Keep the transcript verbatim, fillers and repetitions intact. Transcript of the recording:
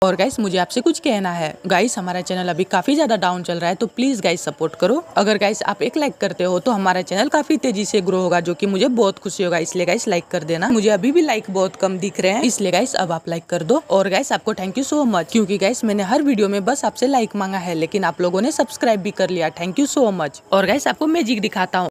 और गाइस मुझे आपसे कुछ कहना है, गाइस हमारा चैनल अभी काफी ज्यादा डाउन चल रहा है, तो प्लीज गाइस सपोर्ट करो। अगर गाइस आप एक लाइक करते हो तो हमारा चैनल काफी तेजी से ग्रो होगा, जो कि मुझे बहुत खुशी होगा। इसलिए गाइस लाइक कर देना। मुझे अभी भी लाइक बहुत कम दिख रहे हैं, इसलिए गाइस अब आप लाइक कर दो। और गाइस आपको थैंक यू सो मच, क्योंकि गाइस मैंने हर वीडियो में बस आपसे लाइक मांगा है, लेकिन आप लोगों ने सब्सक्राइब भी कर लिया। Thank you so much. और गाइस आपको मैजिक दिखाता हूँ।